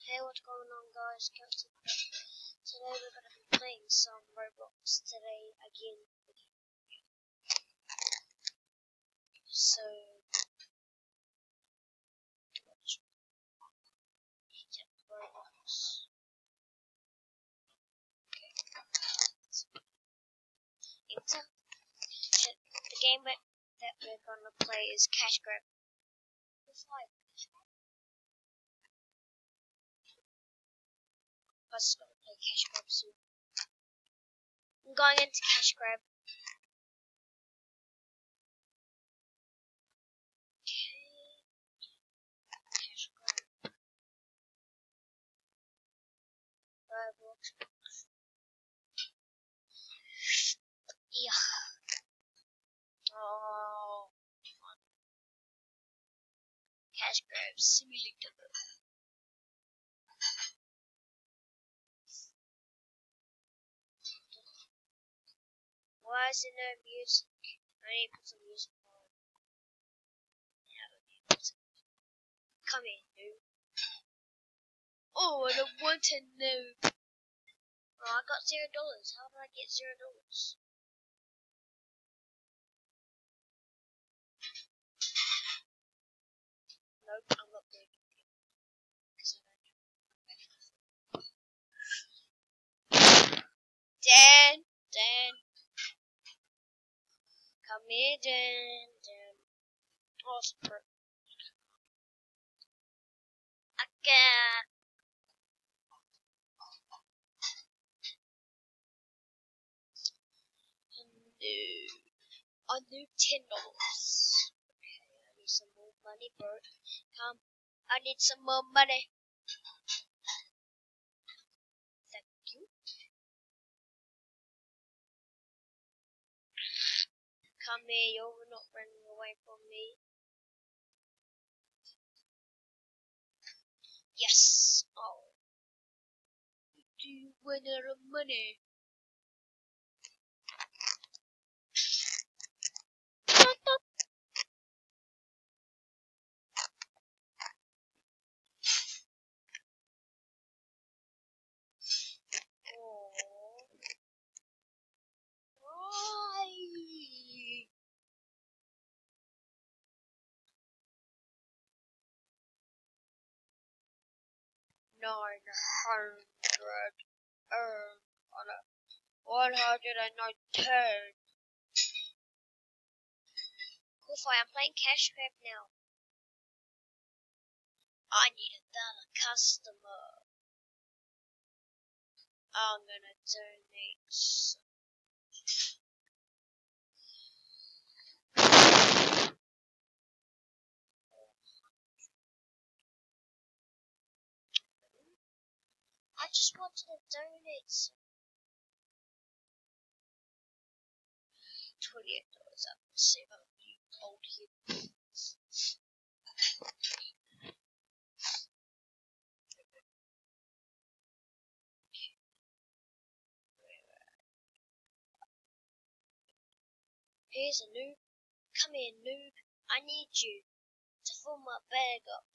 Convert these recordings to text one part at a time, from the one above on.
Hey, what's going on, guys? Captain. Today we're going to be playing some Roblox today again. So, Roblox. Okay. Enter. The game that we're going to play is Cash Grab. I was going to play Cash Grab soon. I'm going into Cash Grab. Cash Grab. Roblox. Yeah. Oh. Cash Grab Simulator. Why is there no music? I need to put some music on. Come here, noob. Oh, I don't want a noob. Oh, I got $0. How did I get $0? Nope, I'm not doing it. Dan. Come here, Dan. Oh, it's perfect. Okay. I need $10. Okay, I need some more money, bro. Come. I need some more money. Thank you. Come here, you're not running away from me. Yes. Oh. Do you want out of money? $119. Cool, I'm playing Cash Grab now. I need $1 customer. I'm gonna donate some. I just wanted to donate some. $28 up. Save up you old kid. Here's a noob. Come here, noob. I need you to fill my bag up.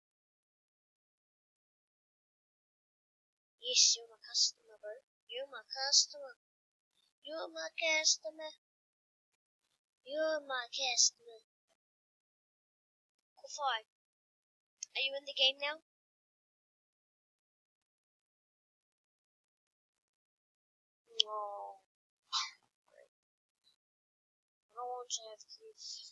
Yes, you're my customer, bro. You're my customer. You're my customer. You're my customer. Cool, are you in the game now? No. I don't want to have proof.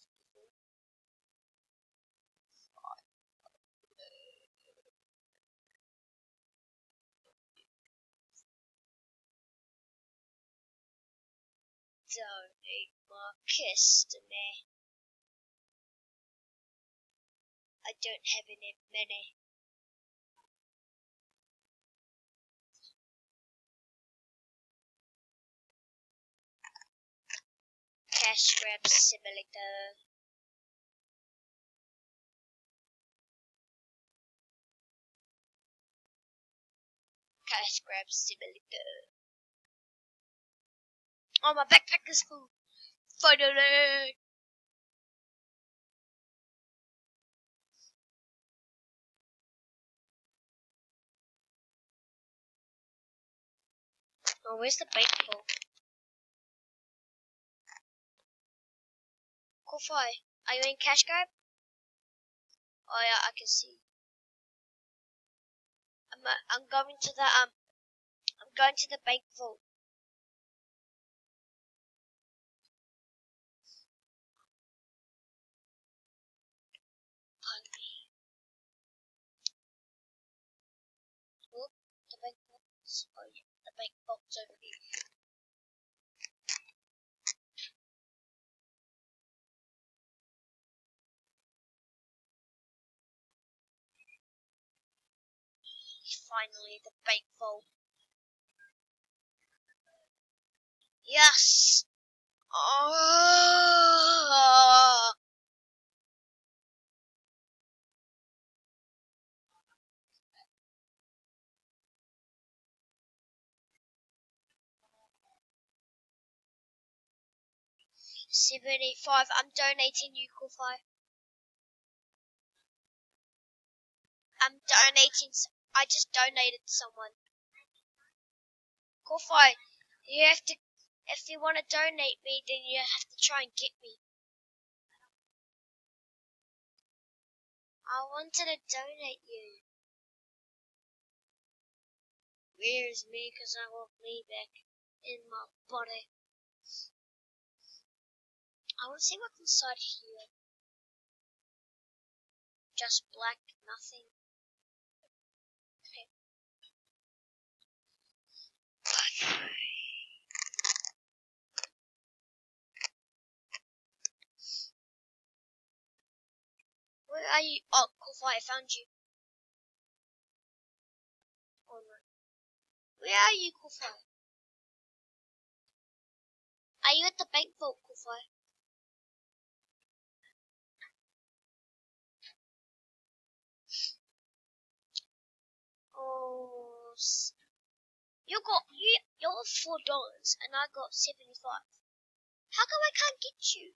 Donate my customer. I don't have any money. Cash Grab Simulator. Cash Grab Simulator. Oh, my backpack is full. Finally. Oh, where's the bank vault? Kofi, are you in cash grab? Oh yeah, I can see. I'm going to the bank vault. Pardon me. Oh, the bank vault's, oh yeah, the bank vault's over here. Finally, the bank vault. Yes! Oh! 75. I'm donating you, Kofi. I'm donating. I just donated to someone. Kofi, you have to. If you want to donate me, then you have to try and get me. I wanted to donate you. Where's me? Because I want me back in my body. I want to see what's inside here. Just black, nothing. Okay. Where are you? Oh, Kofi, I found you. Oh no. Where are you, Kofi? Are you at the bank vault, Kofi? Oh, you're $4 and I got 75. How come I can't get you?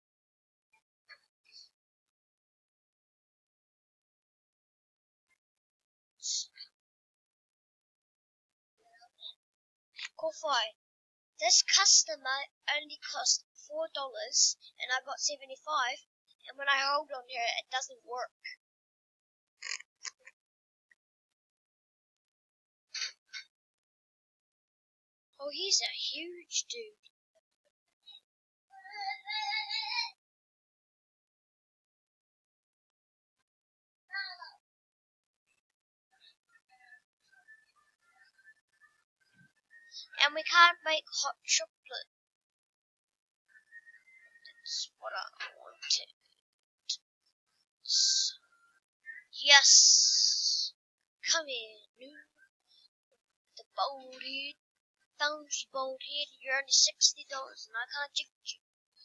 Kofi, this customer only cost $4 and I got 75, and when I hold on to it, it doesn't work. Oh, he's a huge dude. And we can't make hot chocolate. That's what I wanted. Yes. Come here, noob. The bald head. Found you, bald head. You're only $60 and I can't get you.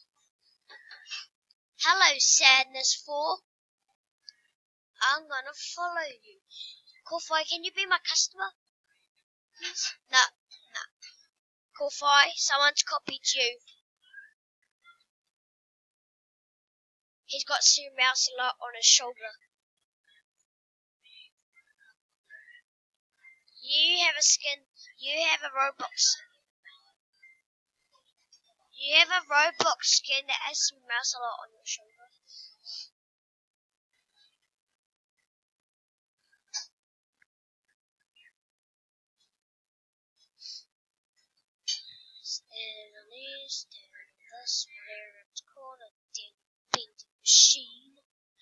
Hello, Sadness 4. I'm gonna follow you. Kofi, can you be my customer? Please? No. Kofi, someone's copied you. He's got Sue Mouselot on his shoulder. You have a skin. You have a Roblox. You have a Roblox skin that has Sue Mouselot on your shoulder. Stand on this, stand on this, whatever it's called, a damn painting machine.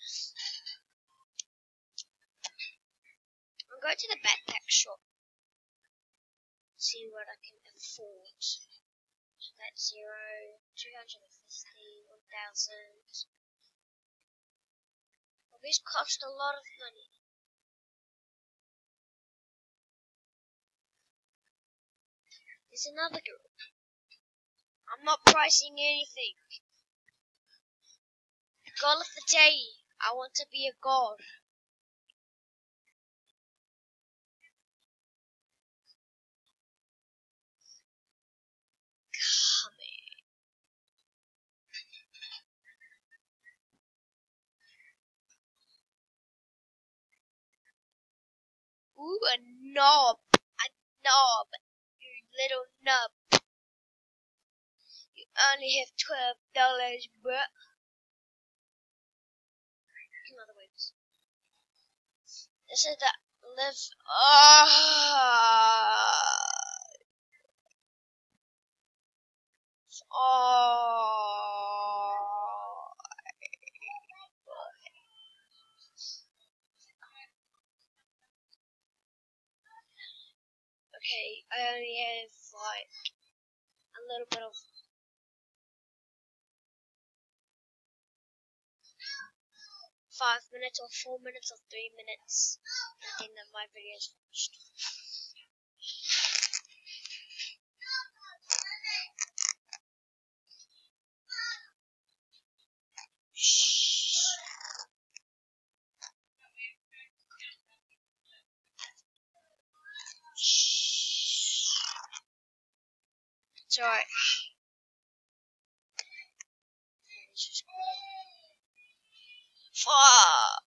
I'll go to the backpack shop. See what I can afford. So that's 0, 250, 1,000. Well, these cost a lot of money. There's another girl. I'm not pricing anything. Goal of the day. I want to be a god. Come here. Ooh, a knob. A knob. You little nub. You only have $12, bruh. In other words, this is the live. Okay, I only have like a little bit of 5 minutes or 4 minutes or 3 minutes, and then my video is finished. It's alright. Fuck!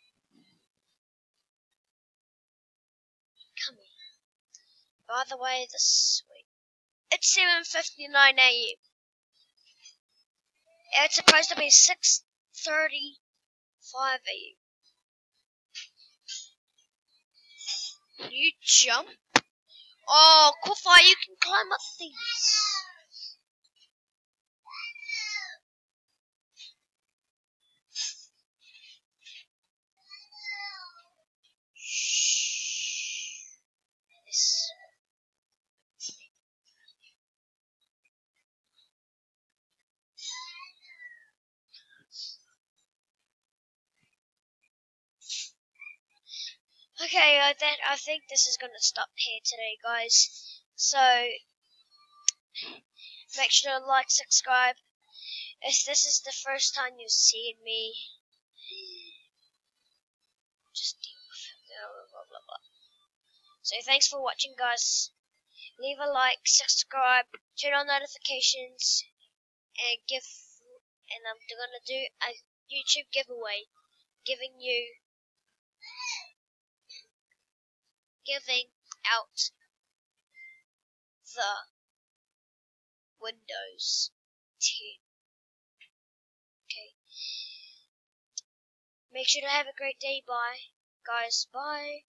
Come here. By the way, it's 7:59 a.m. It's supposed to be 6:35 a.m. You jump? Oh, Kofi, you can climb up these. This. Okay, I think this is gonna stop here today, guys. So make sure to like, subscribe. If this is the first time you've seen me, just deal with it. Blah, blah, blah. So thanks for watching, guys. Leave a like, subscribe, turn on notifications, and I'm gonna do a YouTube giveaway, giving out the Windows 10. Okay. Make sure to have a great day. Bye, guys. Bye.